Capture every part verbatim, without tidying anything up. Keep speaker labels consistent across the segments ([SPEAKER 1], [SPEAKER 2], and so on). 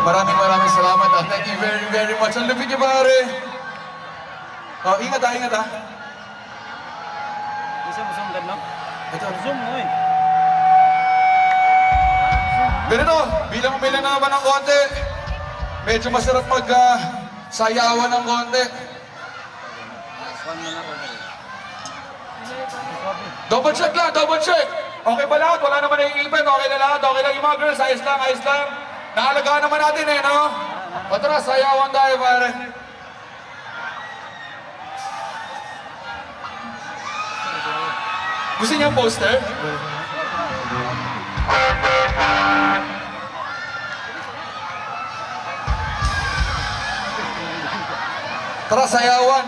[SPEAKER 1] Maraming maraming salamat at thank you very very much. Ang lupit niyo pare. Oh, ingat ah, ingat ah.
[SPEAKER 2] Isa mo zoom no?
[SPEAKER 1] Ito,
[SPEAKER 2] zoom mo eh.
[SPEAKER 1] Ganito, bilang umilan na naman ng konti, medyo masarap mag uh, sayawan ng konti. Double check lang, double check. Okay ba lahat? Wala naman naiipin. Okay na lahat. Okay lang yung mga girls. Ayos lang, ayos lang. Naalagaan naman natin eh, no? O tara, sayawan tayo, pare. Gusto niyo ang poster? Tara, sayawan.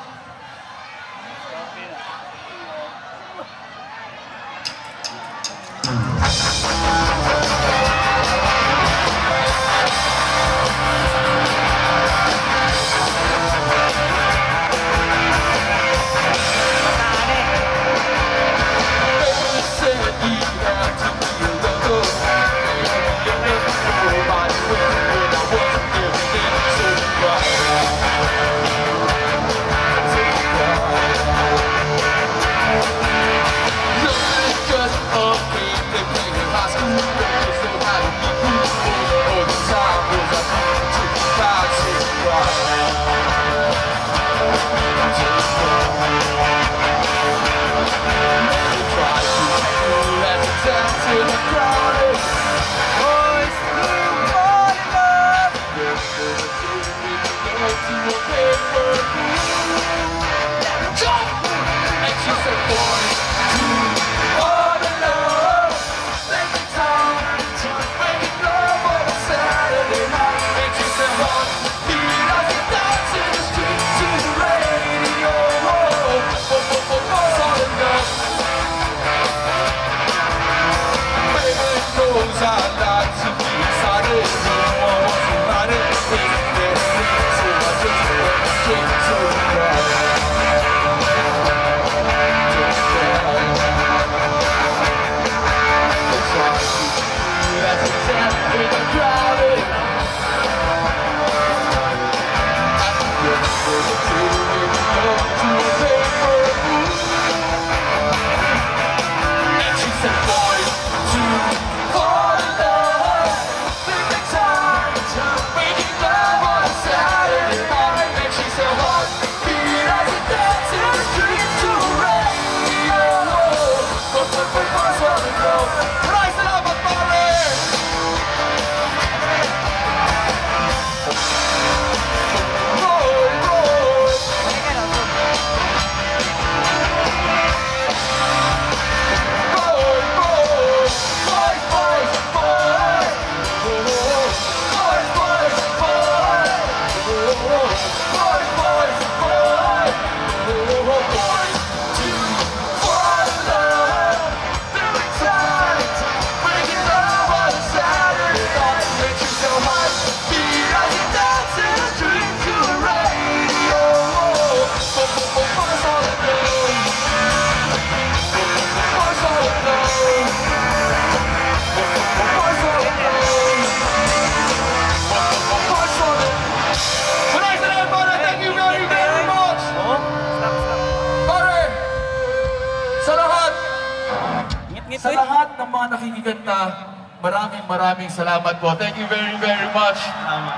[SPEAKER 1] Sa lahat ng mga nakikiganta, maraming maraming salamat po. Thank you very very much.
[SPEAKER 2] Salamat.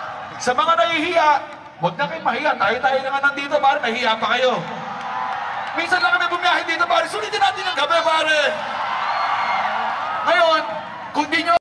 [SPEAKER 1] Sa mga nahihiya, huwag na kayo mahiya. Tayo-tayo na nga nandito, pare. Mahiya pa kayo. Minsan lang kami bumiyahin dito, pare. Sulitin natin ang gabi, pare.